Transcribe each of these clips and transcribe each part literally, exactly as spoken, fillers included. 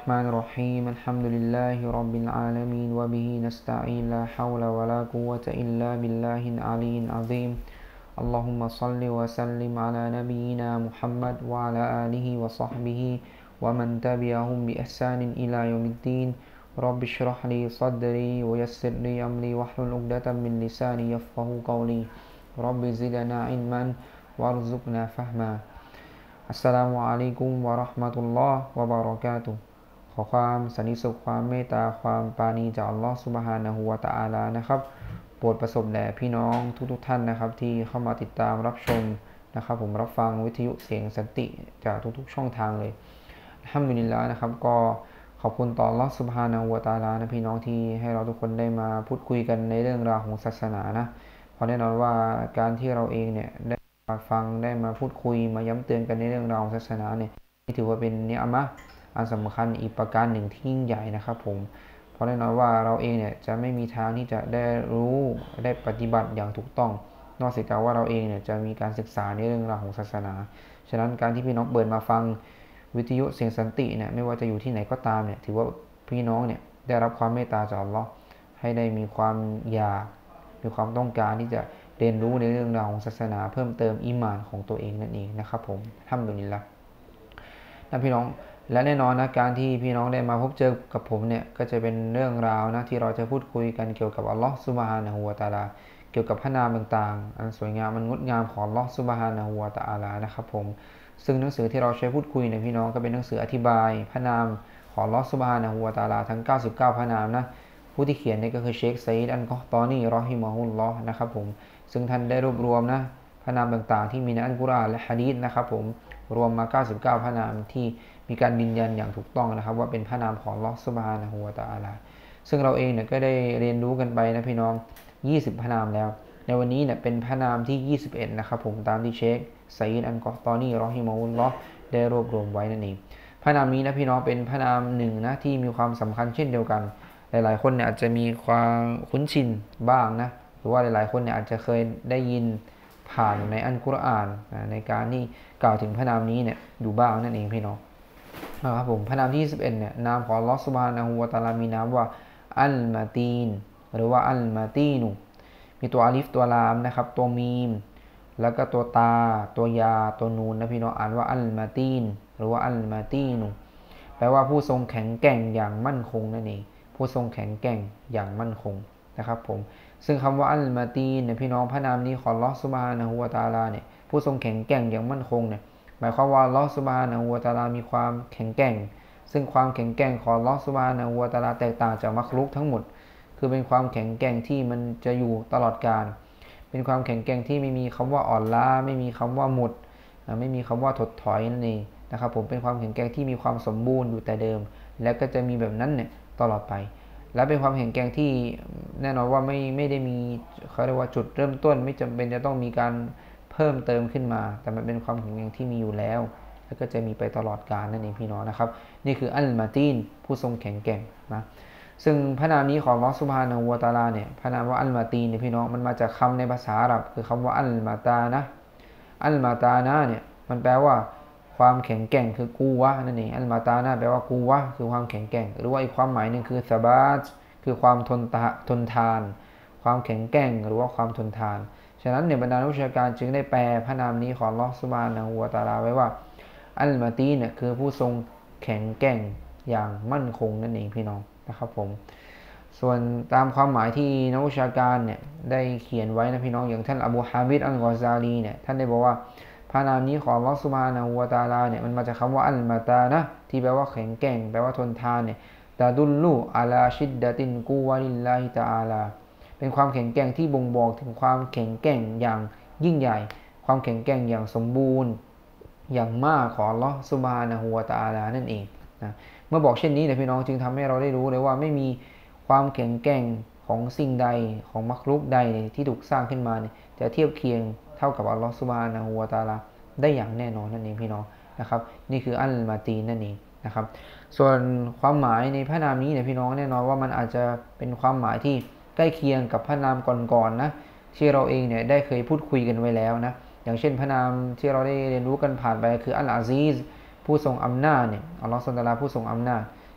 الرحمن الرحيم الحمد لله رب العالمين وبه نستعين لا حول ولا قوة إلا بالله العلي العظيم اللهم صل وسلم على نبينا محمد وعلى آله وصحبه ومن تبعهم بإحسان إلى يوم الدين رب اشرح لي صدري ويسر لي أمري واحلل عقدة من لساني يفقه قولي رب زدنا علما وارزقنا فهماอัสสลามุอะลัยกุมวะเราะห์มะตุลลอฮ์วะบะเราะกาตุฮ์ขอความสันติสุขความเมตตาความปราณีจากอัลลอฮ์ซุบฮานะฮูวะตะอาลานะครับโปรดประสบแด่พี่น้องทุกๆท่านนะครับที่เข้ามาติดตามรับชมนะครับผมรับฟังวิทยุเสียงสันติจากทุกๆช่องทางเลยอัลฮัมดุลิลลาห์นะครับก็ขอบคุณต่ออัลลอฮ์ซุบฮานะฮูวะตะอาลานะพี่น้องที่ให้เราทุกคนได้มาพูดคุยกันในเรื่องราวของศาสนานะเพราะแน่นอนว่าการที่เราเองเนี่ยได้มาฟังได้มาพูดคุยมาย้ำเตือนกันในเรื่องราวของศาสนาเนี่ยนี่ถือว่าเป็นเนียมะห์อันสำคัญอีกประการหนึ่งที่ยิ่งใหญ่นะครับผมเพราะแน่นอนว่าเราเองเนี่ยจะไม่มีทางที่จะได้รู้ได้ปฏิบัติอย่างถูกต้องนอกจากว่าเราเองเนี่ยจะมีการศึกษาในเรื่องราวของศาสนาฉะนั้นการที่พี่น้องเปิดมาฟังวิทยุเสียงสันติเนี่ยไม่ว่าจะอยู่ที่ไหนก็ตามเนี่ยถือว่าพี่น้องเนี่ยได้รับความเมตตาจากอัลเลาะห์ให้ได้มีความอยากมีความต้องการที่จะเรียนรู้ในเรื่องราวของศาสนาเพิ่มเติมอีหม่านของตัวเองนั่นเองนะครับผมอัลฮัมดุลิลละห์นะพี่น้องและแน่นอนนะการที่พี่น้องได้มาพบเจอกับผมเนี่ยก็จะเป็นเรื่องราวนะที่เราจะพูดคุยกันเกี่ยวกับอัลลอฮ์ซุบฮานะฮูวะตะอาลาเกี่ยวกับพระนามต่างๆอันสวยงามมันงดงามของอัลลอฮ์ซุบฮานะฮูวะตะอาลานะครับผมซึ่งหนังสือที่เราใช้พูดคุยเนี่ยพี่น้องก็เป็นหนังสืออธิบายพระนามของอัลลอฮ์ซุบฮานะฮูวะตะอาลาทั้งเก้าสิบเก้าพระนามนะผู้ที่เขียนนี่ก็คือเชคไซด์อันกอฮตอนีรอฮิมะฮุลลอฮ์นะครับผมซึ่งท่านได้รวบรวมนะพระนามต่างๆที่มีในอัลกุรอานและหะดีษนะครับผมรวมมาเก้าสิบเก้าพระนามที่มีการยืนยันอย่างถูกต้องนะครับว่าเป็นพระนามของอัลเลาะห์ซุบฮานะฮูวะตะอาลาซึ่งเราเองเนี่ยก็ได้เรียนรู้กันไปนะพี่น้องยี่สิบพระนามแล้วในวันนี้เนี่ยเป็นพระนามที่ยี่สิบเอ็ดนะครับผมตามที่เชคไซด์อันกอฮตอนีรอฮิมะฮุลลอฮ์ได้รวบรวมไว้นั่นเองพระนามนี้นะพี่น้องเป็นพระนามหนึ่งนะที่มีความสำคัญเช่นเดียวกันหลายๆคนเนี่ยอาจจะมีความคุ้นชินบ้างนะหรือว่าหลายๆคนเนี่ยอาจจะเคยได้ยินผ่านในอัลกุรอานในการที่กล่าวถึงพระนามนี้เนี่ยอยู่บ้างนั่นเองพี่น้องนะครับผมพระนามที่ยี่สิบเอ็ดเนี่ยนามของอัลเลาะห์ซุบฮานะฮูวะตะอาลามีนามว่าอัลมาตีนหรือว่าอัลมาตีนุมีตัวอาลิฟตัวลามนะครับตัวมีมแล้วก็ตัวตาตัวยาตัวนูนนะพี่น้องอ่านว่าอัลมาตีนหรือว่าอัลมาตีนุแปลว่าผู้ทรงแข็งแกร่งอย่างมั่นคงนั่นเองผู้ทรงแข็งแกร่งอย่างมั่นคงนะครับผมซึ่งคำว่าอัลมาตีนเนี่ยพี่น้องพระนามนี้ของอัลเลาะห์ซุบฮานะฮูวะตะอาลาเนี่ยผู้ทรงแข็งแกร่งอย่างมั่นคงเนี่ยหมายความว่าอัลเลาะห์ซุบฮานะฮูวะตะอาลามีความแข็งแกร่งซึ่งความแข็งแกร่งของอัลเลาะห์ซุบฮานะฮูวะตะอาลาแตกต่างจากมักลุกทั้งหมดคือเป็นความแข็งแกร่งที่มันจะอยู่ตลอดกาลเป็นความแข็งแกร่งที่ไม่มีคำว่าอ่อนล้าไม่มีคำว่าหมดไม่มีคำว่าถดถอยนั่นเองนะครับผมเป็นความแข็งแกร่งที่มีความสมบูรณ์อยู่แต่เดิมและก็จะมีแบบนั้นเนี่ยตลอดไปและเป็นความแข็งแกร่งที่แน่นอนว่าไม่ไม่ได้มีเขาเรียกว่าจุดเริ่มต้นไม่จำเป็นจะต้องมีการเพิ่มเติมขึ้นมาแต่มันเป็นความแข็งแกร่งที่มีอยู่แล้วแล้วก็จะมีไปตลอดกาลนั่นเองพี่น้องนะครับนี่คืออัลมาตีนผู้ทรงแข็งแกร่งนะซึ่งพระนามนี้ของอัลเลาะห์ซุบฮานะฮูวะตะอาลาเนี่ยพระนามว่าอัลมาตีนเนี่ยพี่น้องมันมาจากคำในภาษาอาหรับคือคำว่าอัลมาตานะอัลมาตานะเนี่ยมันแปลว่าความแข็งแกร่งคือกูวะนั่นเองอัลมาตานะแปลว่ากูวะคือความแข็งแกร่งหรือว่าอีกความหมายหนึ่งคือซะบาตคือความทนทนทานความแข็งแกร่งหรือว่าความทนทานฉะนั้นในบรรดานักวิชาการจึงได้แปลพระนามนี้ของอัลเลาะห์ซุบฮานะฮูวะตะอาลาไว้ว่าอัลมาตีนเนี่ยคือผู้ทรงแข็งแกร่งอย่างมั่นคงนั่นเองพี่น้องนะครับผมส่วนตามความหมายที่นักวิชาการเนี่ยได้เขียนไว้นะพี่น้องอย่างท่านอบูฮามิดอัลกอซาลีเนี่ยท่านได้บอกว่าพระนามนี้ของอัลเลาะห์ซุบฮานะฮูวะตะอาลาเนี่ยมันมาจากคำว่าอัลมาตานะที่แปลว่าแข็งแกร่งแปลว่าทนทานเนี่ยตาดุลลูอาลาชิดดะตินกูวะลิลลาฮิตะอาลาเป็นความแข็งแกร่งที่บ่งบอกถึงความแข็งแกร่งอย่างยิ่งใหญ่ความแข็งแกร่งอย่างสมบูรณ์อย่างมากของอัลเลาะห์ซุบฮานะฮูวะตะอาลานั่นเองนะเมื่อบอกเช่นนี้เนี่ยพี่น้องจึงทำให้เราได้รู้เลยว่าไม่มีความแข็งแกร่งของสิ่งใดของมักลุกใดที่ถูกสร้างขึ้นมาเนี่ยจะเทียบเคียงเท่ากับอัลเลาะห์ซุบฮานะฮูวะตะอาลาได้อย่างแน่นอนนั่นเองพี่น้องนะครับนี่คืออัลมาตีนนั่นเองนะครับส่วนความหมายในพระนามนี้เนี่ยพี่น้องแน่นอนว่ามันอาจจะเป็นความหมายที่ใกล้เคียงกับพระนามก่อนๆ นะที่เราเองเนี่ยได้เคยพูดคุยกันไว้แล้วนะอย่างเช่นพระนามที่เราได้เรียนรู้กันผ่านไปคืออัลอาซีซผู้ทรงอำนาจเนี่ยอัลเลาะห์ซุบฮานะฮูวะตะอาลาผู้ทรงอำนาจฉ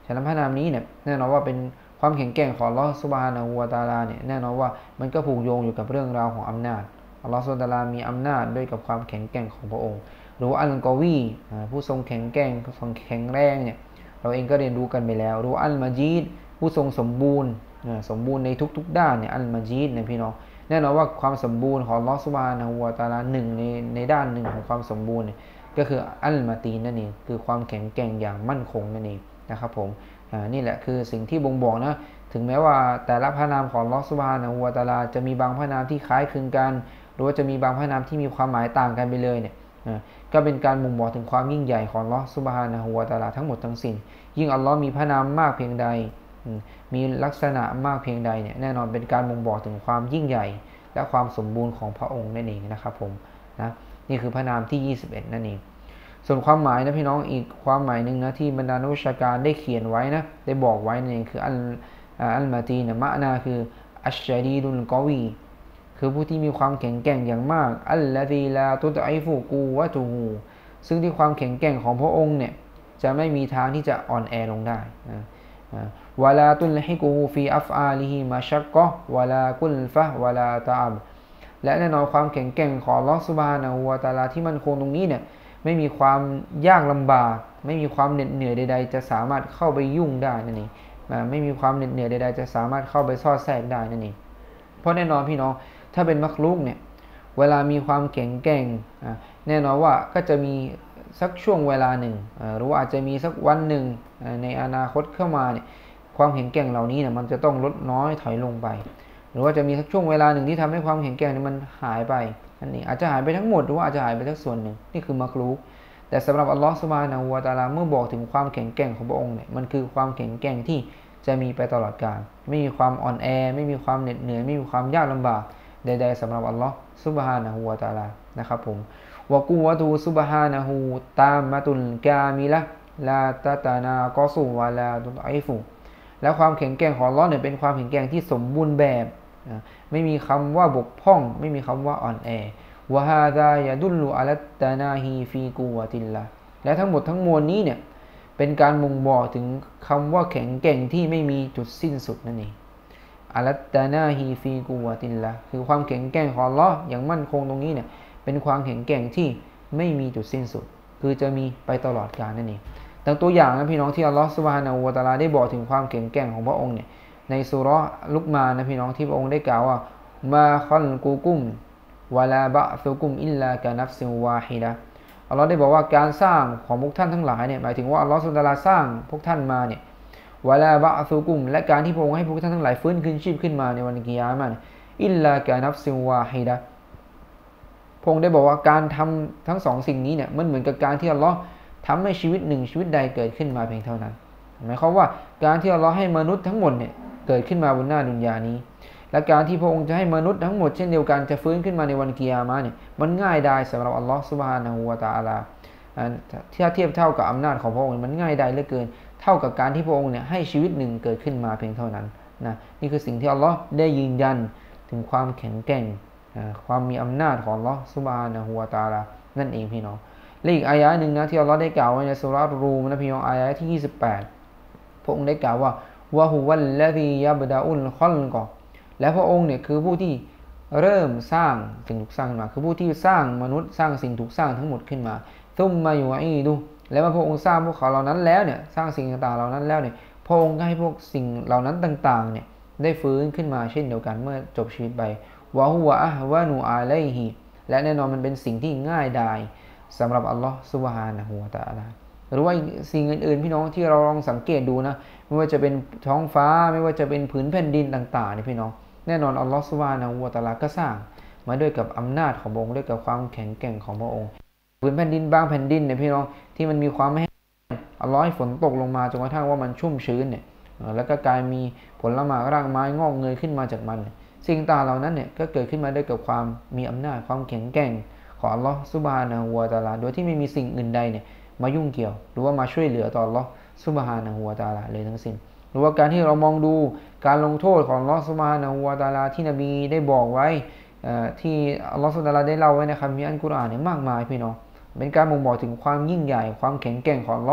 ฉะนั้นพระนามนี้เนี่ยแน่นอนว่าเป็นความแข็งแกร่งของอัลลอฮฺซุบฮานะฮูวะตะอาลาเนี่ยแน่นอนว่ามันก็ผูกโยงอยู่กับเรื่องราวของอำนาจอัลลอฮฺซุบฮานะฮูวะตะอาลามีอำนาจด้วยกับความแข็งแกร่งของพระองค์หรืออัลกอวีผู้ทรงแข็งแกร่งทรงแข็งแรงเนี่ยเราเองก็เรียนรู้กันไปแล้วหรืออัลมาจีดผู้ทรงสมบูรณ์สมบูรณ์ในทุกๆด้านเนี่ยอัลมาจีดเนี่ยพี่น้องแน่นอนว่าความสมบูรณ์ของอัลลอฮฺซุบฮานะฮูวะตะอาลาหนึ่งในในด้านหนึ่งของความสมบูรณ์ก็คืออัลมาตีนนั่นเองคือความแข็งแกร่งอย่างมั่นคงนั่นเองนะครับผมนี่แหละคือสิ่งที่บ่งบอกนะถึงแม้ว่าแต่ละพระนามของอัลลอฮฺซุบฮานะฮูวะตะอาลาจะมีบางพระนามที่คล้ายคลึงกันหรือว่าจะมีบางพระนามที่มีความหมายต่างกันไปเลยเนี่ยก็เป็นการบ่งบอกถึงความยิ่งใหญ่ของอัลลอฮฺซุบฮานะฮูวะตะอาลาทั้งหมดทั้งสิ้นยิ่งอัลลอฮ์มีพระนามมากเพียงใดมีลักษณะมากเพียงใดเนี่ยแน่นอนเป็นการบ่งบอกถึงความยิ่งใหญ่และความสมบูรณ์ของพระองค์นั่นเองนะครับผมนะนี่คือพระนามที่ยี่สิบเอ็ดนั่นเองส่วนความหมายนะพี่น้องอีกความหมายหนึ่งนะที่บรรดานักวิชาการได้เขียนไว้นะได้บอกไว้นั่นเองคืออัลอัลมาตีนะมะนาคืออัชชาดีดุลกอวีคือผู้ที่มีความแข็งแกร่งอย่างมากอัลลซีลาตุตไอฟูกูวะตูฮูซึ่งที่ความแข็งแกร่งของพระองค์เนี่ยจะไม่มีทางที่จะอ่อนแอลงได้นะวะลาตุลฮิกูฟีอัฟอาลิฮิมาชักกะวะลากุลฟะวะลาตะอับและแน่นอนความแข็งแกร่งของอัลเลาะห์ซุบฮานะฮูวะตะอาลาที่มั่นคงตรงนี้เนี่ยไม่มีความยากลำบากไม่มีความเหน็ดเหนื่อยใดๆจะสามารถเข้าไปยุ่งได้นั่นเองไม่มีความเหน็ดเหนื่อยใดๆจะสามารถเข้าไปซอดแทรกได้นั่นเองเพราะแน่นอนพี่น้องถ้าเป็นมักลุกเนี่ยเวลามีความแข็งแกร่งแน่นอนว่าก็จะมีสักช่วงเวลาหนึ่งหรือว่าอาจจะมีสักวันหนึ่งในอนาคตเข้ามาเนี่ยความแข็งแกร่งเหล่านี้เนี่ยมันจะต้องลดน้อยถอยลงไปหรือว่าจะมีสักช่วงเวลาหนึ่งที่ทำให้ความแข็งแกร่งนี้มันหายไปนั่นเองอาจจะหายไปทั้งหมดหรือว่าอาจจะหายไปสักส่วนหนึ่งนี่คือมักลุกแต่สำหรับอัลลอฮฺซุบฮานะฮูวะตะอาลาเมื่อบอกถึงความแข็งแกร่งของพระองค์เนี่ยมันคือความแข็งแกร่งที่จะมีไปตลอดกาลไม่มีความอ่อนแอไม่มีความเหน็ดเหนื่อยไม่มีความยากลำบากใดๆสำหรับอัลลอฮฺซุบฮานะฮูวะตะอาลานะครับผมวะกูวะตูซุบฮานะฮูตามมะตุลกามิละลาตะตานากอซุวะลาตุไอฟุและความแข็งแกร่งของอัลลอฮ์เนี่ยเป็นความแข็งแกร่งที่สมบูรณ์แบบไม่มีคำว่าบกพร่องไม่มีคำว่าอ่อนแอวะฮาซายะดุลลุอะลัตตานาฮีฟีกูวะติลละและทั้งหมดทั้งมวลนี้เนี่ยเป็นการบ่งบอกถึงคำว่าแข็งแกร่งที่ไม่มีจุดสิ้นสุดนั่นเองอะลัตตานาฮีฟีกูวะติลละคือความแข็งแกร่งของอัลลอฮ์อย่างมั่นคงตรงนี้เนี่ยเป็นความแข็งแกร่งที่ไม่มีจุดสิ้นสุดคือจะมีไปตลอดกาลนั่นเองดังตัวอย่างนะพี่น้องที่อัลลอฮ์ซุบฮานะฮูวะตะอาลาได้บอกถึงความแข็งแกร่งของพระองค์เนี่ยในซูเราะห์ลุกมานนะพี่น้องที่พระองค์ได้กล่าวว่ามาคัลกุกุมวะลาบะซุกุมอิลลากะนัฟซิวาฮิดะห์อัลลอฮ์ได้บอกว่าการสร้างของพวกท่านทั้งหลายเนี่ยหมายถึงว่าอัลลอฮ์ซุบฮานะฮูวะตะอาลาสร้างพวกท่านมาเนี่ยวะลาบะซุกุมและการที่พระองค์ให้พวกท่านทั้งหลายฟื้นคืนชีพขึ้นมาในวันกิยามะห์อิลลากะนัฟซิวาฮิดะห์พระองค์ได้บอกว่าการทำทั้งสองสิ่งนี้เนี่ยมันเหมือนกับการที่อัลลอฮ์ทำให้ชีวิตหนึ่งชีวิตใดเกิดขึ้นมาเพียงเท่านั้นหมายความว่าการที่อัลลอฮ์ให้มนุษย์ทั้งหมดเนี่ยเกิดขึ้นมาบนหน้าดุนยานี้และการที่พระองค์จะให้มนุษย์ทั้งหมดเช่นเดียวกันจะฟื้นขึ้นมาในวันกิยามะห์เนี่ยมันง่ายได้สำหรับอัลลอฮ์ซุบฮานะฮูวะตะอาลาที่เทียบเท่ากับอำนาจของพระองค์มันง่ายได้เหลือเกินเท่ากับการที่พระองค์เนี่ยให้ชีวิตหนึ่งเกิดขึ้นมาเพียงเท่านั้นนะนี่คือสิ่งที่อัลลอฮ์ได้ยืนยันถึงความแข็งแกร่งความมีอำนาจของอัลลอฮ์ซุบฮานะฮูวะตะอาลานั่นเองพี่น้องและอีกอายะห์หนึ่งนะที่อัลลอฮ์ได้กล่าวไว้ในซูเราะห์รูมนะพี่น้องอายะห์ที่ยี่สิบแปดพระองค์ได้กล่าวว่าวะฮุวัลลซียับดะอุลคอลกอและพระองค์เนี่ยคือผู้ที่เริ่มสร้างสิ่งถูกสร้างขึ้นมาคือผู้ที่สร้างมนุษย์สร้างสิ่งถูกสร้างทั้งหมดขึ้นมาซุมมายูอีดูแล้วเมื่อพระองค์สร้างพวกเขาเหล่านั้นแล้วเนี่ยสร้างสิ่งต่างๆเหล่านั้นแล้วเนี่ยพระองค์ก็ให้พวกสิ่งเหล่านั้นต่างๆเนี่ยได้ฟื้นขึ้นมาเช่นเดียวกันเมื่อจบชีวิตไปวะฮุวะอะฮวะนูอาลัยฮิและแน่นอนมันเป็นสิ่งที่ง่ายดายสำหรับอัลลอฮ์ซุบฮานะฮูวะตะอาลาหรือว่าสิ่งอื่นๆพี่น้องที่เราลองสังเกตดูนะไม่ว่าจะเป็นท้องฟ้าไม่ว่าจะเป็นผืนแผ่นดินต่างๆนี่พี่น้องแน่นอนอัลลอฮ์ซุบฮานะฮูวะตะอาลาก็สร้างมาด้วยกับอำนาจของพระองค์ด้วยกับความแข็งแกร่งของพระองค์ผืนแผ่นดินบางแผ่นดินเนี่ยพี่น้องที่มันมีความแห้งอัลลอฮ์ให้ฝนตกลงมาจนกระทั่งว่ามันชุ่มชื้นเนี่ยแล้วก็กลายมีผลไม้รากไม้งอกเงยขึ้นมาจากมันสิ่งต่างเหล่านั้นเนี่ยก็เกิดขึ้นมาด้วยกับความมีอำนาจความแข็งแกร่งของอัลลอฮ์ซุบฮานะฮูวะตะอาลาโดยที่ไม่มีสิ่งอื่นใดเนี่ยมายุ่งเกี่ยวหรือว่ามาช่วยเหลือต่ออัลลอฮ์ซุบฮานะฮูวะตะอาลาเลยทั้งสิ้นหรือว่าการที่เรามองดูการลงโทษของอัลลอฮ์ซุบฮานะฮูวะตะอาลาที่นบีได้บอกไว้ที่อัลลอฮ์ซุบฮานะฮูวะตะอาลาได้เล่าไว้ในคัมภีร์อัลกุรอานเนี่ยมากมายพี่น้องเป็นการบ่งบอกถึงความยิ่งใหญ่ความแข็งแกร่งของอัลลอฮ์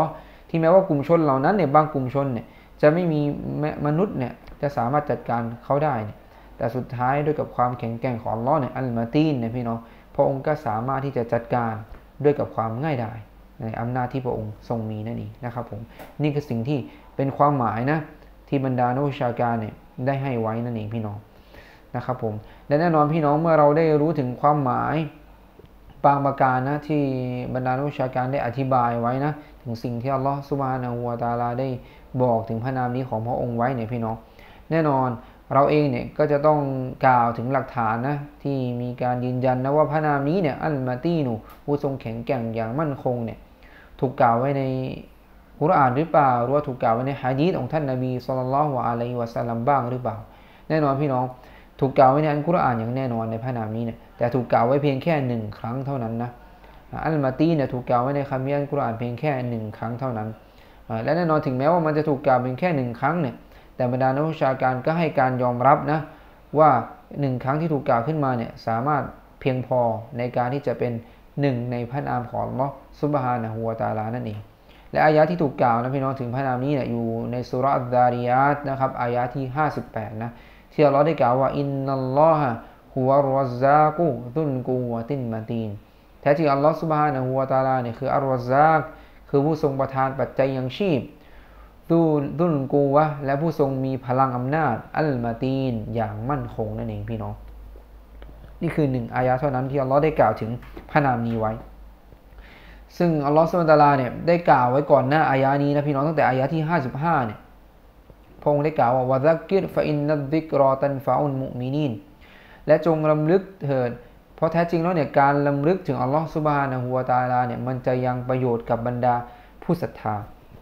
ที่แม้ว่ากลุ่มชนเหล่านั้นเนี่ยบางกลุ่มชนเนี่ยจะไม่มีมนุษย์เนี่ยจะสามารถจัดการเขาได้เนี่ยแต่สุดท้ายด้วยกับความแข็งแกร่งของอัลลอฮ์เนี่ยอัลมาตีนเนี่ยพี่น้องพระองค์ก็สามารถที่จะจัดการด้วยกับความง่ายดายในอำนาจที่พระองค์ทรงมีนั่นเองนะครับผมนี่คือสิ่งที่เป็นความหมายนะที่บรรดานักวิชาการเนี่ยได้ให้ไว้นั่นเองพี่น้องนะครับผมและแน่นอนพี่น้องเมื่อเราได้รู้ถึงความหมายบางประการนะที่บรรดานักวิชาการได้อธิบายไว้นะถึงสิ่งที่อัลลอฮฺซุบฮานะฮูวะตะอาลาได้บอกถึงพระนามนี้ของพระองค์ไว้เนี่ยพี่น้องแน่นอนเราเองเนี่ยก็จะต้องกล่าวถึงหลักฐานนะที่มีการยืนยันนะว่าพระนามนี้เนี่ยอัลมาตีนูผู้ทรงแข็งแกร่งอย่างมั่นคงเนี่ยถูกกล่าวไว้ในกุรอานหรือเปล่าหรือว่าถูกกล่าวไว้ในหะดีษของท่านนบีศ็อลลัลลอฮุอะลัยฮิวะซัลลัมบ้างหรือเปล่าแน่นอนพี่น้องถูกกล่าวไว้ในอัลกุรอานอย่างแน่นอนในพระนามนี้เนี่ยแต่ถูกกล่าวไว้เพียงแค่หนึ่งครั้งเท่านั้นนะอัลมาตีเนี่ยถูกกล่าวไว้ในคัมภีร์อัลกุรอานเพียงแค่หนึ่งครั้งเท่านั้นและแน่นอนถึงแม้ว่ามันจะถูกกล่าวเพียงแค่หนึ่งครั้งเนี่ยแต่บรรดานักวิชาการก็ให้การยอมรับนะว่าหนึ่งครั้งที่ถูกกล่าวขึ้นมาเนี่ยสามารถเพียงพอในการที่จะเป็นหนึ่งในพระนามของอัลเลาะห์ซุบฮานะฮูวะตะอาลานั่นเองและอายะที่ถูกกล่าวนะพี่น้องถึงพระนามนี้เนี่ยอยู่ในซูเราะห์อัซซาริยาตนะครับอายะที่ห้าสิบแปดนะที่อัลเลาะห์ได้กล่าวว่าอินนัลลอฮะฮุวัรรัซซากุซุลกุวะตินมะตีนแท้จริงอัลเลาะห์ซุบฮานะฮูวะตะอาลาเนี่ยคืออัรรัซซากคือผู้ทรงประทานปัจจัยยังชีพดูดุลกูวะและผู้ทรงมีพลังอำนาจอัลมาตีนอย่างมั่นคงนั่นเองพี่น้องนี่คือหนึ่งอายะเท่านั้นที่อัลลอฮ์ได้กล่าวถึงพระนามนี้ไว้ซึ่งอัลลอฮ์ซุบฮานะฮูวะตะอาลาเนี่ยได้กล่าวไว้ก่อนหน้าอายะนี้นะพี่น้องตั้งแต่อายะที่ห้าสิบห้าเนี่ยพระองค์ได้กล่าวว่าวะซักกิรฟะอินนัดซิกรอตันฟะอุลมุมินีนและจงรำลึกเถิดเพราะแท้จริงแล้วเนี่ยการรำลึกถึงอัลลอฮ์ซุบฮานะฮูวะตะอาลาเนี่ยมันจะยังประโยชน์กับบรรดาผู้ศรัทธา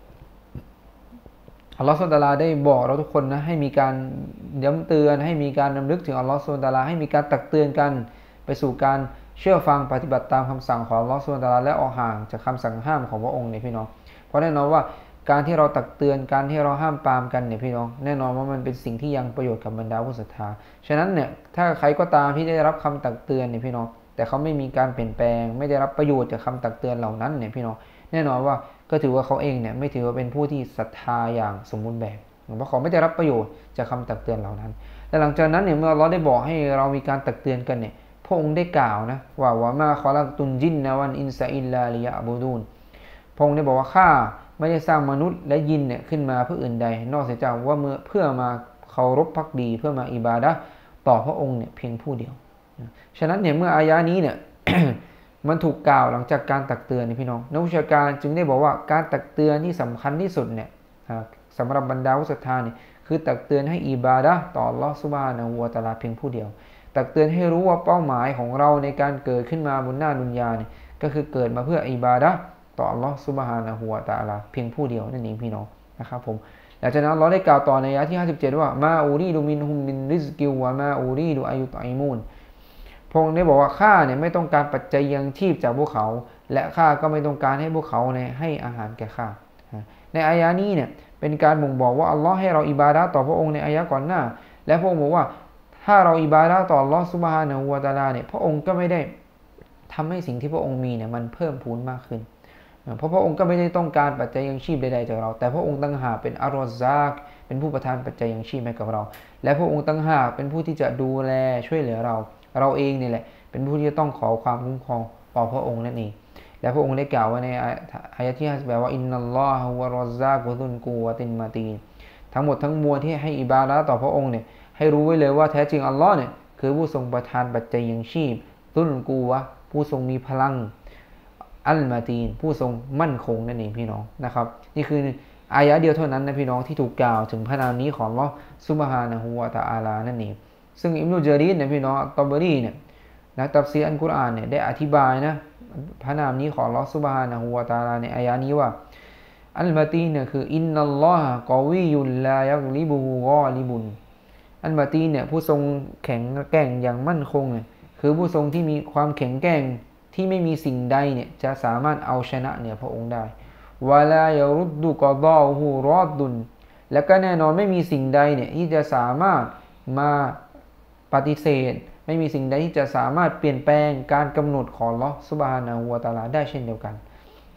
อัลลอฮฺซุบฮานะฮูวะตะอาลาได้บอกเราทุกคนนะให้มีการย้ำเตือนให้มีการรำลึกถึงอัลลอฮฺซุบฮานะฮูวะตะอาลาให้มีการตักเตือนกันไปสู่การเชื่อฟังปฏิบัติตามคำสั่งของอัลลอฮฺซุบฮานะฮูวะตะอาลาและออกห่างจากคำสั่งห้ามของพระองค์เนี่ยพี่น้องเพราะแน่นอนว่าการที่เราตักเตือนการที่เราห้ามปรามกันเนี่ยพี่น้องแน่นอนว่ามันเป็นสิ่งที่ยังประโยชน์กับบรรดาผู้ศรัทธาฉะนั้นเนี่ยถ้าใครก็ตามที่ได้รับคำตักเตือนเนี่ยพี่น้องแต่เขาไม่มีการเปลี่ยนแปลงไม่ได้รับประโยชน์จากคำตักเตือนเหล่านั้นเนี่ยพี่น้องแน่นอนว่าก็ถือว่าเขาเองเนี่ยไม่ถือว่าเป็นผู้ที่ศรัทธาอย่างสมบูรณ์แบบเพราะเขาไม่ได้รับประโยชน์จากคำตักเตือนเหล่านั้นและหลังจากนั้นเนี่ยเมื่อเราได้บอกให้เรามีการตักเตือนกันเนี่ยพระองค์ได้กล่าวนะว่าวะมาคอลักตุนจินนะวันอินซาอิลลาลิยะบูดูนพระองค์ได้บอกว่าข้าไม่ได้สร้างมนุษย์และยินเนี่ยขึ้นมาเพื่ออื่นใดนอกจากว่าเมื่อเพื่อมาเคารพภักดีเพื่อมาอิบาดะห์ต่อพระองค์เนี่ยเพียงผู้เดียวฉะนั้นเนี่ยเมื่ออายะนี้เนี่ย มันถูกกล่าวหลังจากการตักเตือนนี่พี่น้องนักวิชาการจึงได้บอกว่าการตักเตือนที่สำคัญที่สุดเนี่ยสำหรับบรรดาผู้ศรัทธาเนี่ยคือตักเตือนให้อิบาดะห์ต่ออัลเลาะห์ซุบฮานะฮูวะตะอาลาเพียงผู้เดียวตักเตือนให้รู้ว่าเป้าหมายของเราในการเกิดขึ้นมาบนหน้าดุนยาเนี่ยก็คือเกิดมาเพื่ออิบาดะห์ต่ออัลเลาะห์ซุบฮานะฮูวะตะอาลาเพียงผู้เดียวนั่นเองพี่น้องนะครับผมหลังจากนั้นอัลเลาะห์ได้กล่าวต่อในอายะที่ห้าสิบเจ็ดว่ามาอูรีดุมินฮุมมินริซกิวะมาอูรีดุอายุตอิมูนพระองค์ได้บอกว่าข้าเนี่ยไม่ต้องการปัจจัยยังชีพจากพวกเขาและข้าก็ไม่ต้องการให้พวกเขาเนี่ยให้อาหารแก่ข้าในอายะนี้เนี่ยเป็นการบ่งบอกว่าอัลลอฮ์ให้เราอิบาดะห์ต่อพระองค์ในอายะก่อนหน้าและพระองค์บอกว่าถ้าเราอิบาดะห์ต่ออัลลอฮ์ซุบฮานะฮูวะตะอาลาเนี่ยพระองค์ก็ไม่ได้ทำให้สิ่งที่พระองค์มีเนี่ยมันเพิ่มพูนมากขึ้นเพราะพระองค์ก็ไม่ได้ต้องการปัจจัยยังชีพใดๆจากเราแต่พระองค์ตั้งหากเป็นอัลรอซากเป็นผู้ประทานปัจจัยยังชีพให้กับเราและพระองค์ตั้งหากเป็นผู้ที่จะดูแลช่วยเหลือเราเราเองนี่แหละเป็นผู้ที่จะต้องขอความคุ้มครองต่อพระองค์นั่นเองและพระองค์ได้กล่าวไว้ในอายะที่ห้าสิบแปดว่าอินนัลลอฮะฮุวะรอซซากุซุลกูวะตินมาตีนทั้งหมดทั้งมวลที่ให้อิบาดะห์ต่อพระองค์เนี่ยให้รู้ไว้เลยว่าแท้จริงอัลลอฮ์เนี่ยคือผู้ทรงประทานปัจจัยยังชีพซุลกูวะผู้ทรงมีพลังอัลมาตีนผู้ทรงมั่นคงนั่นเองพี่น้องนะครับนี่คืออายะเดียวเท่านั้นนะพี่น้องที่ถูกกล่าวถึงพระนามนี้ของอัลลอฮ์ซุบฮานะฮูวะตะอาลานั่นเองซึ่งอิบนุญะรีรเนี่ยพี่น้องตอบรีเนี่ยนักตัฟซีรอัลกุรอานเนี่ยได้อธิบายนะพระนามนี้ของอัลลอฮ์ซุบฮานะฮูวะตะอาลาในอายะนี้ว่าอัลมาตีนเนี่ยคืออินนัลลอฮะกอวียุลลายักลิบุฮูกอลิบุนอัลมาตีนเนี่ยผู้ทรงแข็งแกร่งอย่างมั่นคงเนี่ยคือผู้ทรงที่มีความแข็งแกร่งที่ไม่มีสิ่งใดเนี่ยจะสามารถเอาชนะเหนือพระองค์ได้วะลายารุดดุกอฎอฮูรอดดุนและก็แน่นอนไม่มีสิ่งใดเนี่ยที่จะสามารถมาปฏิเสธไม่มีสิ่งใดที่จะสามารถเปลี่ยนแปลงการกำหนดของอัลเลาะห์ซุบฮานะฮูวะตะอาลาได้เช่นเดียวกัน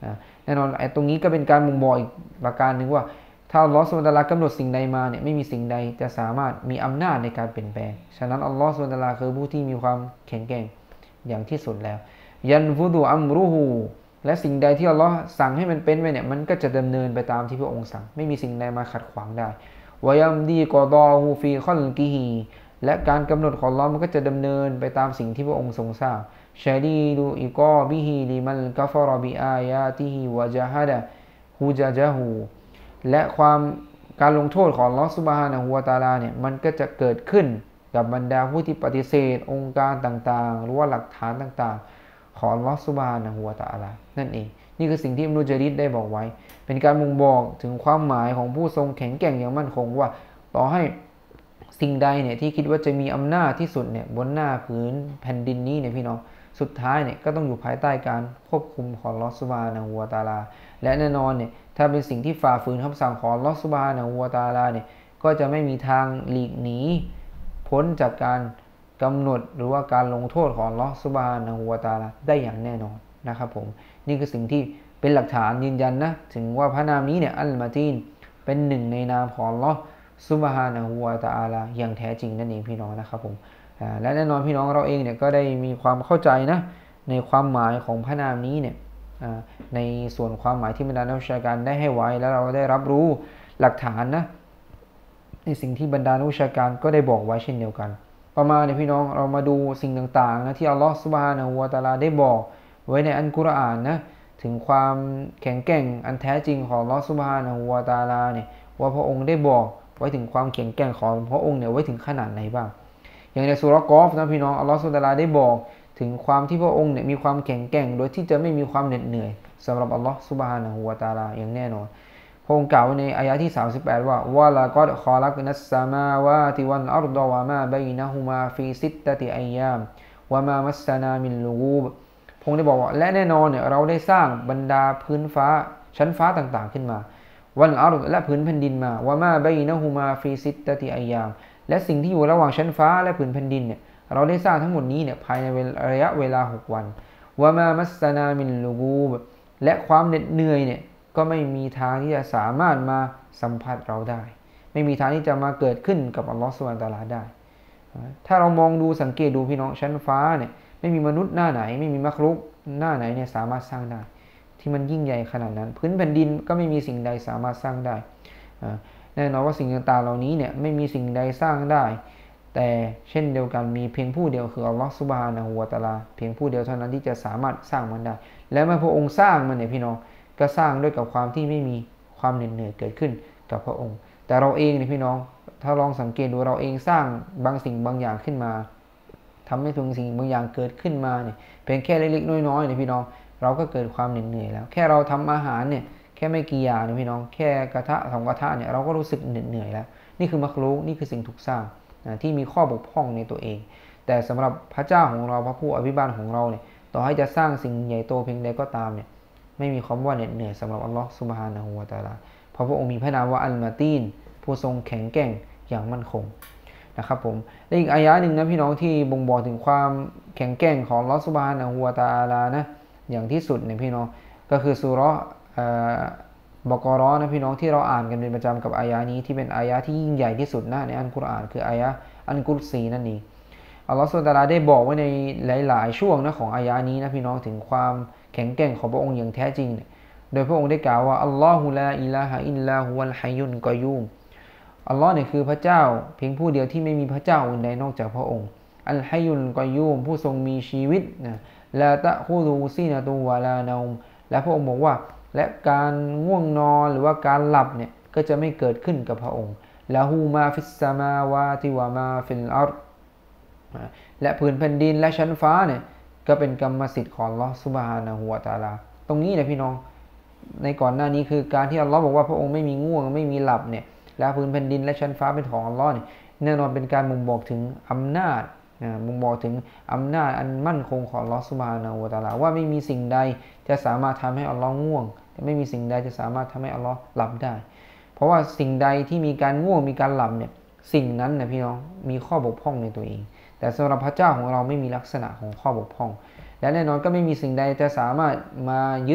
แน่นอนไอ้ตรงนี้ก็เป็นการบ่งบอกอีกประการหนึ่งว่าถ้าอัลลอฮฺซุบฮานะฮูวะตะอาลากำหนดสิ่งใดมาเนี่ยไม่มีสิ่งใดจะสามารถมีอำนาจในการเปลี่ยนแปลงฉะนั้นอัลลอฮฺซุบฮานะฮูวะตะอาลาคือผู้ที่มีความแข็งแกร่งอย่างที่สุดแล้วยันฟุดุอัมรุฮูและสิ่งใดที่อัลลอฮ์สั่งให้มันเป็นไปเนี่ยมันก็จะดำเนินไปตามที่พระองค์สั่งไม่มีสิ่งใดมาขัดขวางได้วายัมดีกอดอฮูฟีคอลกิฮีและการกำหนดของอัลลอฮ์มันก็จะดำเนินไปตามสิ่งที่พระองค์ทรงสร้างชาดีดูอิกอบิฮีลิมันกัฟรบิอายาติฮีวะจาฮดะฮูจาจาฮูและความการลงโทษของอัลลอฮ์ซุบฮานะฮูวะตะอาลาเนี่ยมันก็จะเกิดขึ้นกับบรรดาผู้ที่ปฏิเสธองค์การต่างๆหรือว่าหลักฐานต่างๆของอัลลอฮ์ซุบฮานะฮูวะตะอาลานั่นเองนี่คือสิ่งที่อิบนุญะรีรได้บอกไว้เป็นการบ่งบอกถึงความหมายของผู้ทรงแข็งแกร่งอย่างมั่นคงว่าต่อให้สิ่งใดเนี่ยที่คิดว่าจะมีอำนาจที่สุดเนี่ยบนหน้าพื้นแผ่นดินนี้เนี่ยพี่น้องสุดท้ายเนี่ยก็ต้องอยู่ภายใต้การควบคุมของอัลลอฮฺซุบฮานะฮูวะตะอาลาและแน่นอนเนี่ยถ้าเป็นสิ่งที่ฝ่าฝืนคำสั่งของอัลลอฮฺซุบฮานะฮูวะตะอาลาเนี่ยก็จะไม่มีทางหลีกหนีพ้นจากการกำหนดหรือว่าการลงโทษของอัลลอฮฺซุบฮานะฮูวะตะอาลาได้อย่างแน่นอนนะครับผมนี่คือสิ่งที่เป็นหลักฐานยืนยันนะถึงว่าพระนามนี้เนี่ยอัลมาตีนเป็นหนึ่งในนามของอัลลอฮฺซุบฮานะฮูวะตะอาลาอย่างแท้จริงนั่นเองพี่น้องนะครับผมและแน่นอนพี่น้องเราเองเนี่ยก็ได้มีความเข้าใจนะในความหมายของพระนามนี้เนี่ยในส่วนความหมายที่บรรดานักวิชาการได้ให้ไว้แล้วเราได้รับรู้หลักฐานนะในสิ่งที่บรรดานักวิชาการก็ได้บอกไว้เช่นเดียวกันต่อมาเนี่ยพี่น้องเรามาดูสิ่งต่างๆนะที่อัลลอฮฺซุบฮานะฮูวะตะอาลาได้บอกไว้ในอัลกุรอานนะถึงความแข็งแกร่งอันแท้จริงของอัลลอฮฺซุบฮานะฮูวะตะอาลาเนี่ยว่าพระองค์ได้บอกไว้ถึงความแข็งแกร่งของพระองค์เนี่ยไว้ถึงขนาดไหนบ้างอย่างในซูเราะห์กอฟนะพี่น้องอัลลอฮฺซุบฮานะฮูวะตะอาลาได้บอกถึงความที่พระองค์เนี่ยมีความแข็งแกร่งโดยที่จะไม่มีความเหน็ดเหนื่อยสำหรับอัลลอฮฺซุบฮานะฮูวะตะอาลาอย่างแน่นอนพระองค์กล่าวในอายะห์ที่สามสิบแปดว่าวะลากอดคอลักนัสสมาวาติวัลอัรฎอวะมาบัยนะฮุมาฟีซิตตะติอัยยามวะมามัสสนามินลูกูบพระองค์ได้บอกว่าและแน่นอนเนี่ยเราได้สร้างบรรดาพื้นฟ้าชั้นฟ้าต่างๆขึ้นมาวันอัรฎและพื้นแผ่นดินมาวะมาบัยนะฮุมาฟีซิตตะติอัยยามและสิ่งที่อยู่ระหว่างชั้นฟ้าและพื้นแผ่นดินเนี่ยเราได้สร้างทั้งหมดนี้เนี่ยภายในระยะเวลาหกวันวะมามัสสนามินลูกูบและความเหน็ดเหนื่อยเนี่ยก็ไม่มีทางที่จะสามารถมาสัมผัสเราได้ไม่มีทางที่จะมาเกิดขึ้นกับอัลลอฮฺซุบฮานะฮูวะตะอาลาได้ถ้าเรามองดูสังเกตดูพี่น้องชั้นฟ้าเนี่ยไม่มีมนุษย์หน้าไหนไม่มีมักรุกหน้าไหนเนี่ยสามารถสร้างได้ที่มันยิ่งใหญ่ขนาดนั้นพื้นแผ่นดินก็ไม่มีสิ่งใดสามารถสร้างได้แน่นอนว่าสิ่งต่างๆเหล่านี้เนี่ยไม่มีสิ่งใดสร้างได้แต่เช่นเดียวกันมีเพียงผู้เดียวคืออัลลอฮฺซุบฮานะฮูวะตะอาลาเพียงผู้เดียวเท่านั้นที่จะสามารถสร้างมันได้และเมื่อพระองค์สร้างมันเนี่ยพี่น้องก็สร้างด้วยกับความที่ไม่มีความเหน็ดเหนื่อยเกิดขึ้นกับพระองค์แต่เราเองเนี่ยพี่น้องถ้าลองสังเกตดูเราเองสร้างบางสิ่งบางอย่างขึ้นมาทำให้บางสิ่งบางอย่างเกิดขึ้นมาเนี่ยเพียงแค่เล็กๆน้อยๆเนี่ยพี่น้องเราก็เกิดความเหน็ดเหนื่อยแล้วแค่เราทำอาหารเนี่ยแค่ไม่กี่อย่างเนี่ยพี่น้องแค่กระทะสองกระทะเนี่ยเราก็รู้สึกเหน็ดเหนื่อยแล้วนี่คือมักรุกนี่คือสิ่งถูกสร้างที่มีข้อบกพร่องในตัวเองแต่สำหรับพระเจ้าของเราพระผู้อภิบาลของเราเนี่ยต่อให้จะสร้างสิ่งใหญ่โตเพียงใดก็ตามเนี่ยไม่มีคำว่าเหน็ดเหนื่อยสำหรับอัลลอฮฺซุบฮานะฮูวะตะอาลาเพราะพระองค์มีพระนามว่าอัลมาตีนผู้ทรงแข็งแกร่งอย่างมั่นคงนะครับผมและอีกอายะหนึ่งนะพี่น้องที่บ่งบอกถึงความแข็งแกร่งของอัลลอฮฺซุบฮานะฮูวะตะอาลานะอย่างที่สุดเนี่ยพี่น้องก็คือซูเราะห์บะเกาะเราะห์นะพี่น้องที่เราอ่านกันเป็นประจำกับอายะนี้ที่เป็นอายะที่ยิ่งใหญ่ที่สุดนะในอัลกุรอานคืออายะอัลกุรซีนั่นเองอัลลอฮฺซุบฮานะฮูวะตะอาลาได้บอกไว้ในหลายๆช่วงนะของอายะนี้นะพี่น้องถึงความแข็งแกร่งของพระองค์อย่างแท้จริงโดยพระองค์ได้กล่าวว่าอัลลอฮุลาอิลาฮะอิลลาฮุวัลฮัยยุนกอยยูมอัลลอฮ์เนี่ยคือพระเจ้าเพียงผู้เดียวที่ไม่มีพระเจ้าอื่นใดนอกจากพระองค์อัลฮัยยุนกอยยูมผู้ทรงมีชีวิตนะลาตะคูดูซีนะตูวะลานาอุมและพระองค์บอกว่าและการง่วงนอนหรือว่าการหลับเนี่ยก็จะไม่เกิดขึ้นกับพระองค์ละฮูมาฟิสซามาวาติวะมาฟิลอัรฎและพื้นแผ่นดินและชั้นฟ้าเนี่ยก็เป็นกรรมสิทธิ์ของอัลลอฮ์ซุบฮานะฮูวะตะอาลาตรงนี้นะพี่น้องในก่อนหน้านี้คือการที่อัลลอฮ์บอกว่าพระองค์ไม่มีง่วงไม่มีหลับเนี่ยและพื้นแผ่นดินและชั้นฟ้าเป็นของอัลลอฮ์เนี่ยแน่นอนเป็นการบ่งบอกถึงอำนาจบ่งบอกถึงอำนาจอันมั่นคงของอัลลอฮ์ซุบฮานะฮูวะตะอาลาว่าไม่มีสิ่งใดจะสามารถทำให้อัลลอฮ์ง่วงไม่มีสิ่งใดจะสามารถทำให้อัลลอฮ์หลับได้เพราะว่าสิ่งใดที่มีการง่วงมีการหลับเนี่ยสิ่งนั้นนะพี่น้องมีข้อบกพร่องในตัวเองแต่สำหรับพระเจ้าของเราไม่มีลักษณะของข้อบกพร่องและแน่นอนก็ไม่มีสิ่งใดจะสามารถมายึด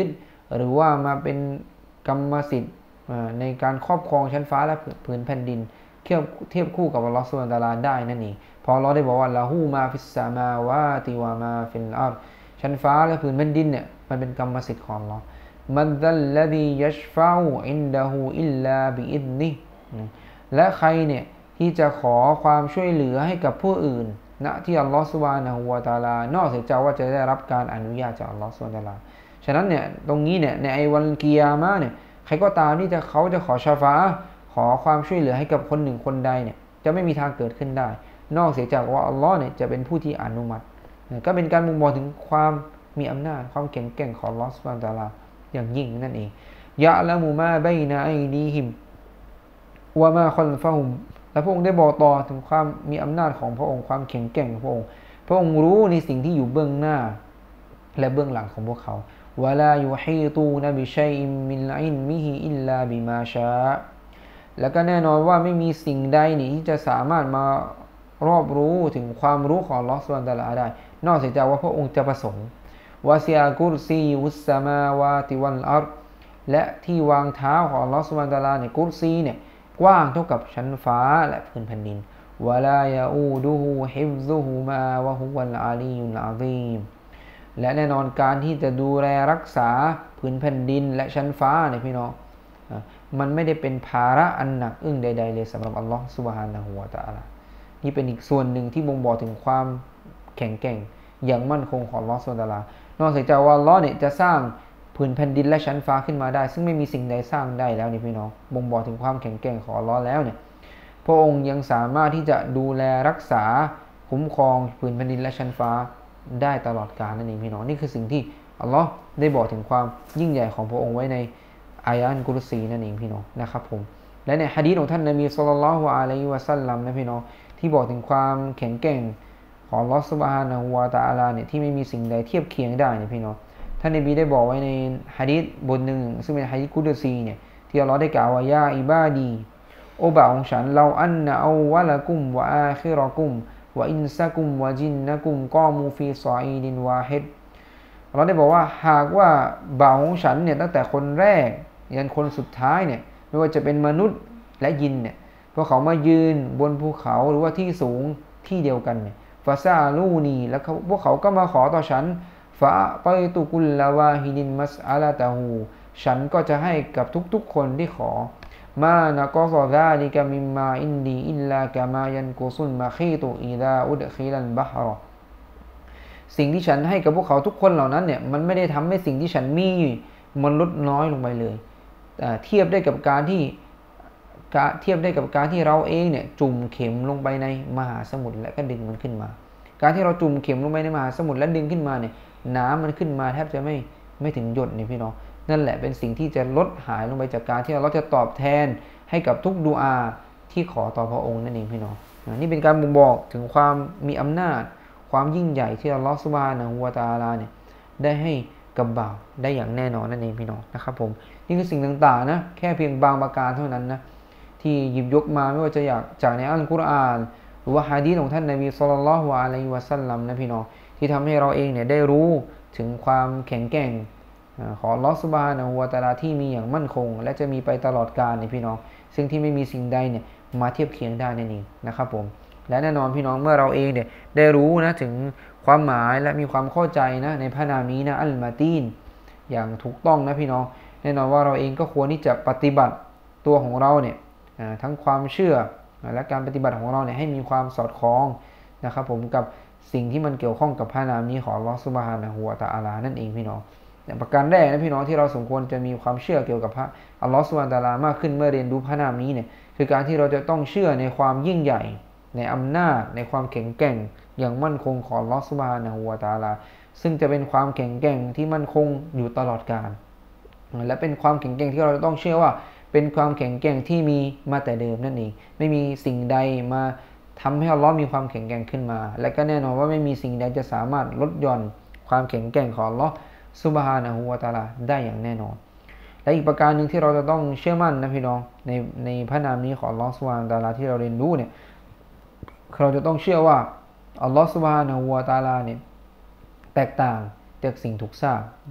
หรือว่ามาเป็นกรรมสิทธิ์ในการครอบครองชั้นฟ้าและผืนแผ่นดินเทียบเทียบคู่กับอัลลอฮฺซุบฮานะฮูวะตะอาลาได้นั่นเองพอเราได้บอกว่าละหูมาฟิสซามาวาติวะมาฟิลอัรฎ์ชั้นฟ้าและผืนแผ่นดินเนี่ยมันเป็นกรรมสิทธิ์ของอัลลอฮ์มันซัลลซียัชฟะอูอินดะฮูอิลลาบิอิซนิฮ์และใครเนี่ยที่จะขอความช่วยเหลือให้กับผู้อื่นณที่อัลลอฮฺซุบฮานะฮูวะตะอาลานอกจากว่าจะได้รับการอนุญาตจากอัลลอฮฺซุบฮานะฮูวะตะอาลาฉะนั้นเนี่ยตรงนี้เนี่ยในไอ้วันกิยามะห์เนี่ยใครก็ตามที่จะเขาจะขอชาฟาอะห์ขอความช่วยเหลือให้กับคนหนึ่งคนใดเนี่ยจะไม่มีทางเกิดขึ้นได้นอกเสียจากว่าอัลลอฮ์เนี่ยจะเป็นผู้ที่อนุมัติก็เป็นการบ่งบอกถึงความมีอำนาจความแข็งแกร่งของอัลลอฮ์ซุบฮานะฮูวะตะอาลาอย่างยิ่งนั่นเองยะละมุมาบัยนะอัยดีฮิมวะมาคอลฟะฮุมและพระองค์ได้บอกต่อถึงความมีอำนาจของพระองค์ความแข็งแกร่งของพระองค์พระองค์รู้ในสิ่งที่อยู่เบื้องหน้าและเบื้องหลังของพวกเขาวะลายุฮีตูนบิชัยอิมมินอิลมิฮิอิลลาบิมาชาแล้วก็แน่นอนว่าไม่มีสิ่งใดนี่ที่จะสามารถมารอบรู้ถึงความรู้ของอัลเลาะห์ซุบฮานะฮูวะตะอาลาได้นอกจากว่าพระองค์จะประสงค์วะซิอากุรซียุสสมาวาติวัลอัรฎ์และที่วางเท้าของอัลเลาะห์ซุบฮานะฮูวะตะอาลาเนี่ยกุรซีเนี่ยกว้างเท่ากับชั้นฟ้าและพื้นแผ่นดินวะลายาอูดุฮูฮิฟซุฮุมาวะฮุวัลอาลียุลอะซีมและแน่นอนการที่จะดูแลรักษาพื้นแผ่นดินและชั้นฟ้าเนี่ยพี่น้องมันไม่ได้เป็นภาระอันหนักอึ้งใดๆเลยสำหรับอัลลอฮฺซุบฮานะฮูวะตะอาลานี่เป็นอีกส่วนหนึ่งที่บ่งบอกถึงความแข็งแกร่งอย่างมั่นคงของอัลลอฮฺซุบฮานะฮูวะตะอาลานอกจากว่าอัลลอฮ์เนี่ยจะสร้างผืนแผ่นดินและชั้นฟ้าขึ้นมาได้ซึ่งไม่มีสิ่งใดสร้างได้แล้วนี่พี่น้องบ่งบอกถึงความแข็งแกร่งของอัลลอฮ์แล้วเนี่ยพระองค์ยังสามารถที่จะดูแลรักษาคุ้มครองผืนแผ่นดินและชั้นฟ้าได้ตลอดกาลนั่นเองพี่น้องนี่คือสิ่งที่อัลลอฮ์ได้บอกถึงความยิ่งใหญ่ของพระองค์ไว้ในอายะห์กุรซีนั่นเองพี่น้องนะครับผมและในหะดีษของท่านนบีศ็อลลัลลอฮุอะลัยฮิวะซัลลัมนะพี่น้องที่บอกถึงความแข็งแกร่งของอัลลอฮ์ซุบฮานะฮูวะตะอาลาเนี่ยที่ไม่มีสิ่งใดเทียบเคียงได้เนี่ยพี่น้องท่านนบีได้บอกไว้ในหะดีษบทหนึ่งซึ่งเป็นหะดีษกุดซีเนี่ยที่อัลลอฮ์ได้กล่าวว่ายาอิบาดีโอบ่าวของฉันเราอันนะเอาวะละกุมวะอาคิรอกุมวะอินซะกุมวะจินนะกุมกอมูฟีซออีดินวาฮิดอัลลอฮ์ได้บอกว่าหากว่าบ่าวของฉันเนี่ยตั้งแต่คนแรกยันคนสุดท้ายเนี่ยไม่ว่าจะเป็นมนุษย์และยินเนี่ยพวกเขามายืนบนภูเขาหรือว่าที่สูงที่เดียวกันเนี่ยฟาซาลูนีแล้วพวกเขาก็มาขอต่อฉันฟาตอยตุกุลลาวาฮิดินมัสอาลาตาฮูฉันก็จะให้กับทุกๆคนที่ขอมานะกอซอซาลิกะมิมมาอินดีอิลลากะมายันกุซุลมาคีตุอิดาอุดคิลันบะฮรอสิ่งที่ฉันให้กับพวกเขาทุกคนเหล่านั้นเนี่ยมันไม่ได้ทำให้สิ่งที่ฉันมีมันลดน้อยลงไปเลยเทียบได้กับการที่เทียบได้กับการที่เราเองเนี่ยจุ่มเข็มลงไปในมหาสมุทรและก็ดึงมันขึ้นมาการที่เราจุ่มเข็มลงไปในมหาสมุทรและดึงขึ้นมาเนี่ยน้ำมันขึ้นมาแทบจะไม่ไม่ถึงหยดนี่พี่น้องนั่นแหละเป็นสิ่งที่จะลดหายลงไปจากการที่เราจะตอบแทนให้กับทุกดุอาที่ขอต่อพระองค์นั่นเองพี่น้องนี่เป็นการบ่งบอกถึงความมีอำนาจความยิ่งใหญ่ที่อัลลอฮฺซุบฮานะฮูวะตะอาลาเนี่ยได้ให้กับบ่าวได้อย่างแน่นอนนั่นเองพี่น้องนะครับผมนี่คือสิ่งต่างๆนะแค่เพียงบางประการเท่านั้นนะที่หยิบยกมาไม่ว่าจะอยากจากในอัลกุรอานหรือว่าหะดีษของท่านนบีศ็อลลัลลอฮุอะลัยฮิวะซัลลัมนะพี่น้องที่ทำให้เราเองเนี่ยได้รู้ถึงความแข็งแกร่งของอัลเลาะห์ซุบฮานะฮูวะตะอาลาที่มีอย่างมั่นคงและจะมีไปตลอดกาลนี่พี่น้องซึ่งที่ไม่มีสิ่งใดเนี่ยมาเทียบเคียงได้นั่นเองนะครับผมและแน่นอนพี่น้องเมื่อเราเองเนี่ยได้รู้นะถึงความหมายและมีความเข้าใจนะในพระนามนี้นะอัลมาตีนอย่างถูกต้องนะพี่น้องแน่นอนว่าเราเองก็ควรที่จะปฏิบัติตัวของเราเนี่ยทั้งความเชื่อและการปฏิบัติของเราเนี่ยให้มีความสอดคล้องนะครับผมกับสิ่งที่มันเกี่ยวข้องกับพระนามนี้ของอัลเลาะห์ซุบฮานะฮูวะตะอาลานั่นเองพี่น้องประการแรกนะพี่น้องที่เราสมควรจะมีความเชื่อเกี่ยวกับพระอัลเลาะห์ซุบฮานะฮูวะตะอาลามากขึ้นเมื่อเรียนรู้พระนามนี้เนี่ยคือการที่เราจะต้องเชื่อในความยิ่งใหญ่ในอำนาจในความแข็งแกร่งอย่างมั่นคงของอัลเลาะห์ซุบฮานะฮูวะตะอาลาซึ่งจะเป็นความแข็งแกร่งที่มั่นคงอยู่ตลอดกาลและเป็นความแข็งแกร่งที่เราต้องเชื่อว่าเป็นความแข็งแกร่งที่มีมาแต่เดิมนั่นเองไม่มีสิ่งใดมาทำให้อัลเลาะห์มีความแข็งแกร่งขึ้นมาและก็แน่นอนว่าไม่มีสิ่งใดจะสามารถลดหย่อนความแข็งแกร่งของอัลเลาะห์ซุบฮานะฮูวะตะอาลาได้อย่างแน่นอนและอีกประการหนึ่งที่เราจะต้องเชื่อมั่นนะพี่น้องในในพระนามนี้ของอัลเลาะห์ซุบฮานะฮูวะตะอาลาที่เราเรียนรู้เนี่ยเราจะต้องเชื่อว่าอัลเลาะห์ซุบฮานะฮูวะตะอาลาเนี่ยแตกต่างจากสิ่งถูกสร้างนะ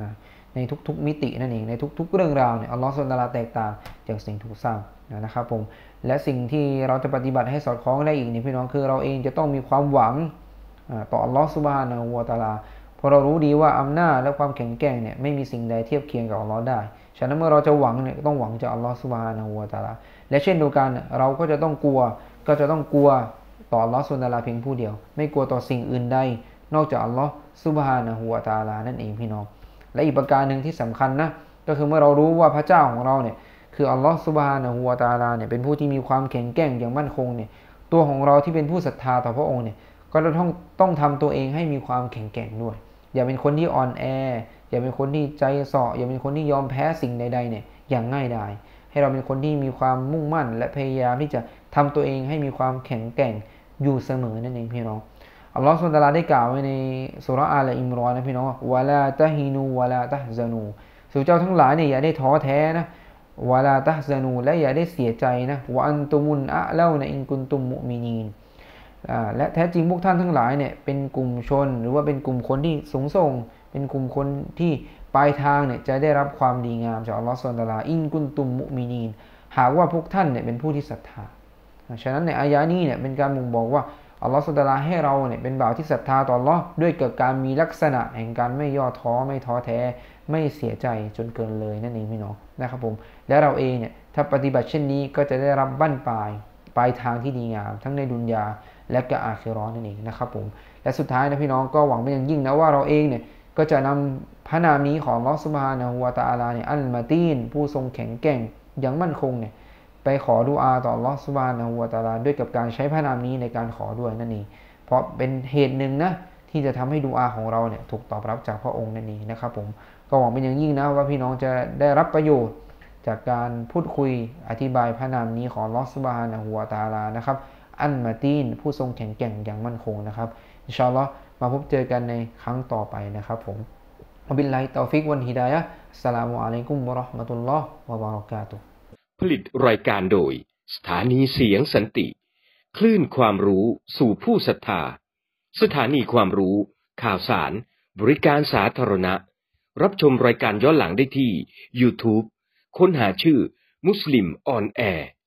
ในทุกๆมิตินั่นเองในทุกๆเรื่องราวเนี่ยอัลลอฮฺซุบฮานะฮูวะตะอาลาแตกต่างจากสิ่งถูกสร้างนะครับผมและสิ่งที่เราจะปฏิบัติให้สอดคล้องได้อีกนี่พี่น้องคือเราเองจะต้องมีความหวังต่ออัลลอฮฺซุบฮานะฮูวะตะอาลาเพราะเรารู้ดีว่าอำนาจและความแข็งแกร่งเนี่ยไม่มีสิ่งใดเทียบเคียงกับอัลลอฮ์ได้ฉะนั้นเมื่อเราจะหวังเนี่ยต้องหวังจากอัลลอฮฺซุบฮานะฮูวะตะอาลาและเช่นเดียวกันเราก็จะต้องกลัวก็จะต้องกลัวต่ออัลลอฮฺซุบฮานะฮูวะตะอาลาเพียงผู้เดียวไม่กลัวต่อสิ่งอื่นใดนอกจากอัลลอฮฺซุบฮานะฮูวะตะอาลานั่นเองพี่น้องและอีกประการหนึ่งที่สำคัญนะก็คือเมื่อเรารู้ว่าพระเจ้าของเราเนี่ยคืออัลลอฮฺซุบฮานะฮูวะตะอาลาเนี่ยเป็นผู้ที่มีความแข็งแกร่งอย่างมั่นคงเนี่ยตัวของเราที่เป็นผู้ศรัทธาต่อพระองค์เนี่ยก็ต้องต้องทำตัวเองให้มีความแข็งแกร่งด้วยอย่าเป็นคนที่อ่อนแออย่าเป็นคนที่ใจส่ออย่าเป็นคนที่ยอมแพ้สิ่งใดๆเนี่ยอย่างง่ายดายให้เราเป็นคนที่มีความมุ่งมั่นและพยายามที่จะทำตัวเองให้มีความแข็งแกร่งอยู่เสมอนั่นเองพี่น้องอัลลอฮฺซุบฮานะฮูวะตะอาลาได้กล่าวไว้ในซูเราะห์อาลอิมรอนนะพี่น้องวะลาตะฮินูวะลาตะฮซะนูสู่เจ้าทั้งหลายเนี่ยอย่าได้ท้อแท้นะวะลาตะฮซะนูและอย่าได้เสียใจนะวะอันตุมุนอะลานะอินกุนตุมมุมินีนและแท้จริงพวกท่านทั้งหลายเนี่ยเป็นกลุ่มชนหรือว่าเป็นกลุ่มคนที่สูงส่งเป็นกลุ่มคนที่ปลายทางเนี่ยจะได้รับความดีงามจากอัลลอฮฺซุบฮานะฮูวะตะอาลาอินกุนตุมมุมินีนหากว่าพวกท่านเนี่ยเป็นผู้ที่ศรัทธาฉะนั้นในอายะนี้เนี่ยเป็นการบ่งบอกว่าอัลลอฮฺซุบฮานะฮูวะตะอาลาให้เราเนี่ยเป็นบ่าวที่ศรัทธาต่ออัลลอฮ์ด้วยเกิดการมีลักษณะแห่งการไม่ย่อท้อไม่ท้อแท้ไม่เสียใจจนเกินเลยนั่นเองพี่น้องนะครับผมและเราเองเนี่ยถ้าปฏิบัติเช่นนี้ก็จะได้รับบั้นปลายปลายทางที่ดีงามทั้งในดุนยาและก็อาคิเราะห์นั่นเองนะครับผมและสุดท้ายนะพี่น้องก็หวังเป็นอย่างยิ่งนะว่าเราเองเนี่ยก็จะนำพระนามนี้ของอัลลอฮฺซุบฮานะฮูวะตะอาลาเนี่ยอัลมาตีนผู้ทรงแข็งแกร่งอย่างมั่นคงเนี่ยไปขอดุอาต่ออัลลอฮฺซุบฮานะฮูวะตะอาลาด้วยกับการใช้พระนามนี้ในการขอด้วยนั่นเองเพราะเป็นเหตุหนึ่งนะที่จะทำให้ดุอาของเราเนี่ยถูกตอบรับจากพระองค์นั่นเองนะครับผมก็หวังเป็นอย่างยิ่งนะว่าพี่น้องจะได้รับประโยชน์จากการพูดคุยอธิบายพระนามนี้ของอัลลอฮฺซุบฮานะฮูวะตะอาลานะครับอัลมาตีนผู้ทรงแข็งแกร่งอย่างมั่นคงนะครับอินชาอัลลอฮ์มาพบเจอกันในครั้งต่อไปนะครับผมอับิลลาฮิตอฟิกวันฮิดายะฮ์อัสสลามุอะลัยกุมวะเราะห์มะตุลลอฮ์วะบะเราะกาตุฮ์ผลิตรายการโดยสถานีเสียงสันติคลื่นความรู้สู่ผู้ศรัทธาสถานีความรู้ข่าวสารบริการสาธารณะรับชมรายการย้อนหลังได้ที่ YouTube ค้นหาชื่อมุสลิมออนแอร์